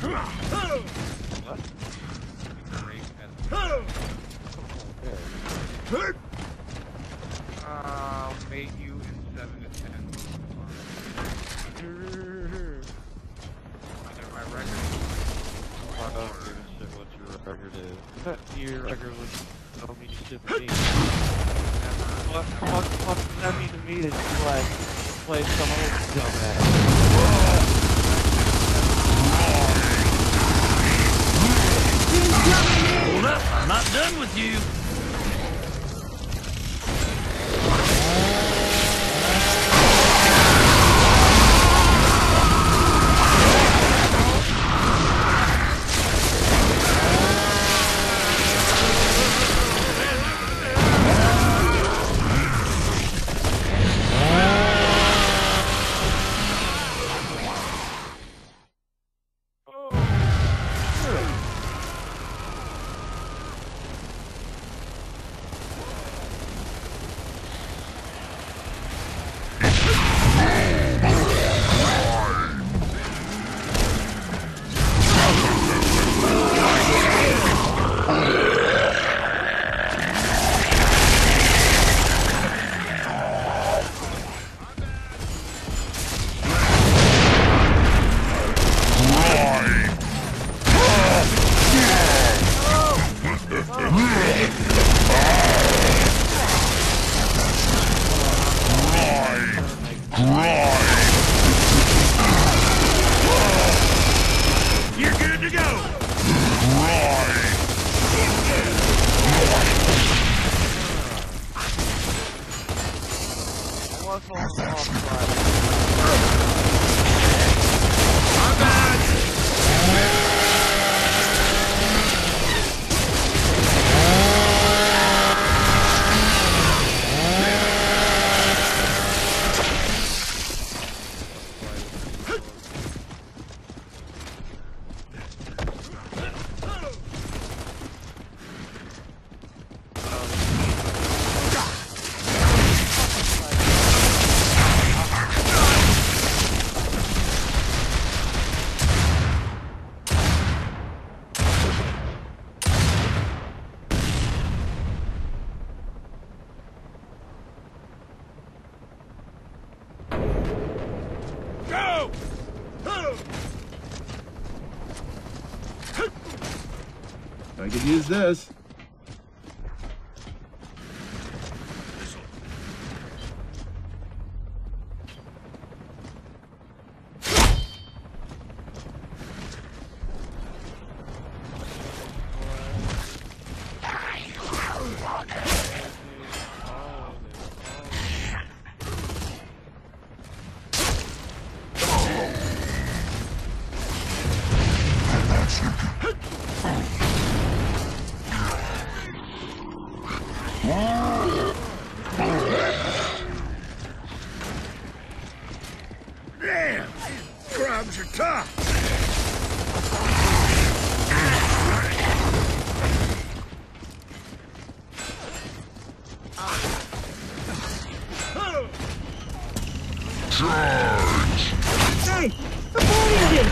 What? I'll mate you in 7 to 10. My record. I don't give a shit what your record is. Your record would tell me shit to me. What does that mean to me that you like play some old dumbass? Hold up, I'm not done with you. You're good to go. I'm bad. Go! I could use this. Damn, these grubs are tough. Hey, support you!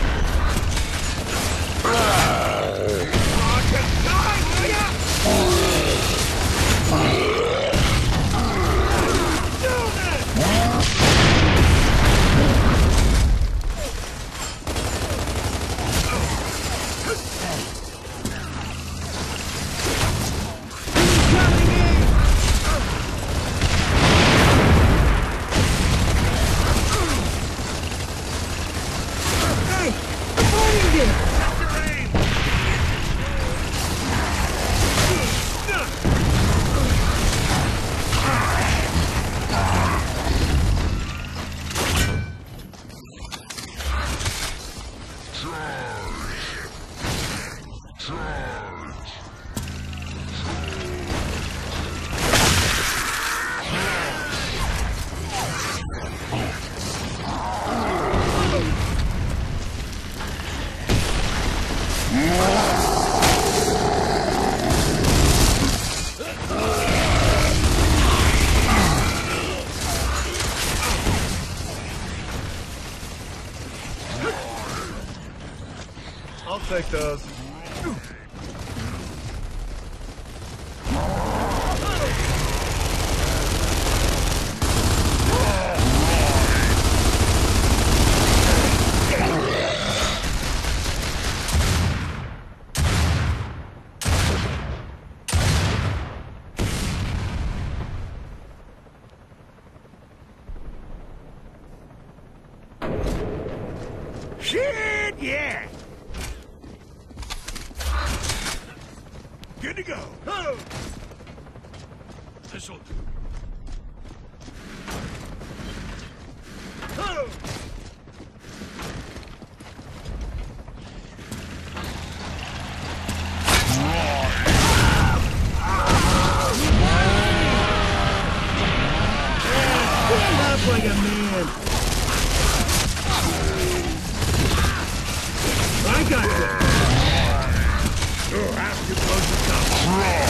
I'll take those. Shit, yeah! Good to go. Oh. This'll do. Oh. Stand up like a man. I got you. You'll have to close the top.